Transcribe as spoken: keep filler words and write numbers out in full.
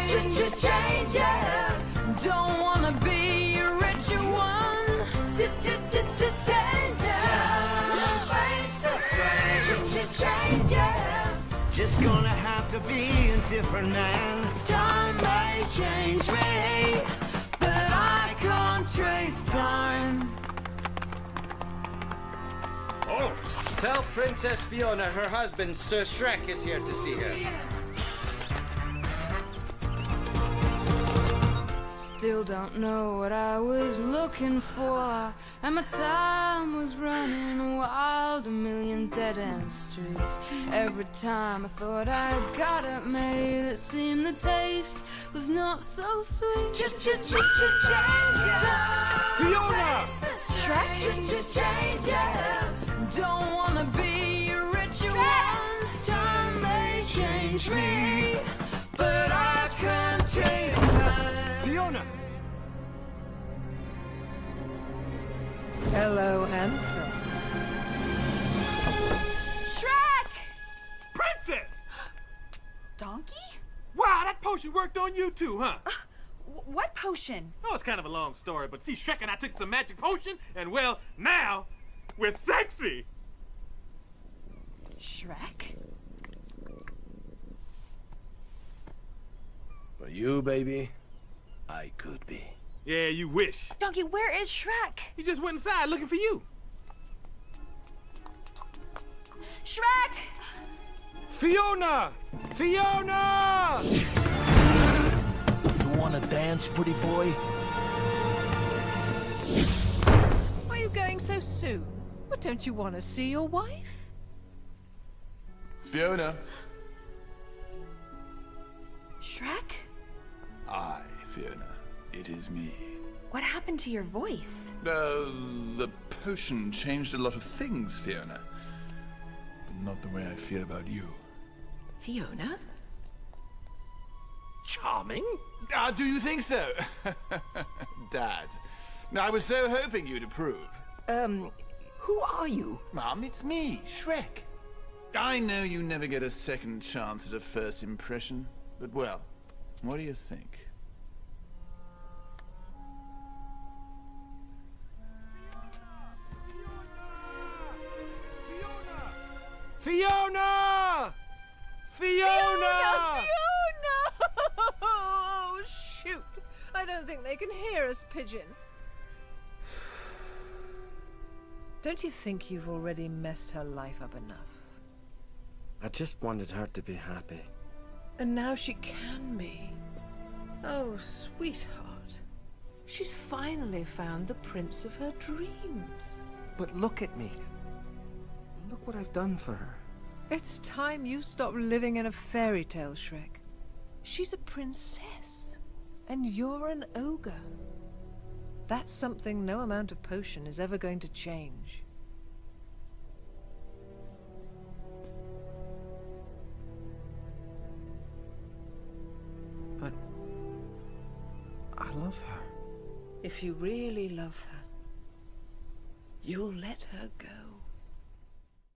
Changes. Don't wanna be a richer one. Changes. Face the strange. Changes. Just gonna have to be a different man. Time may change me, but I can't trace time. Oh, tell Princess Fiona her husband, Sir Shrek, is here to see her. Still don't know what I was looking for, and my time was running wild, a million dead-end streets. Every time I thought I'd got it made, it seemed the taste was not so sweet. Fiona! Shrek? Changes. Don't wanna be a richer one. Time may change me, but I can't chase time. Fiona! Hello, handsome. Shrek! Princess! Donkey? Wow, that potion worked on you too, huh? Uh, what potion? Oh, it's kind of a long story, but see, Shrek and I took some magic potion, and well, now we're sexy! Shrek? For you, baby, I could be. Yeah, you wish. Donkey, where is Shrek? He just went inside looking for you. Shrek! Fiona! Fiona! You wanna dance, pretty boy? Why are you going so soon? What, don't you want to see your wife? Fiona. Shrek? Aye, Fiona. It is me. What happened to your voice? Uh, the potion changed a lot of things, Fiona. But not the way I feel about you. Fiona? Charming? Ah, do you think so? Dad. I was so hoping you'd approve. Um, who are you? Mom, it's me, Shrek. I know you never get a second chance at a first impression, but well, what do you think? Fiona! Fiona! Fiona! Oh, shoot. I don't think they can hear us, Pigeon. Don't you think you've already messed her life up enough? I just wanted her to be happy. And now she can be. Oh, sweetheart. She's finally found the prince of her dreams. But look at me. Look what I've done for her. It's time you stop living in a fairy tale, Shrek. She's a princess, and you're an ogre. That's something no amount of potion is ever going to change. But I love her. If you really love her, you'll let her go.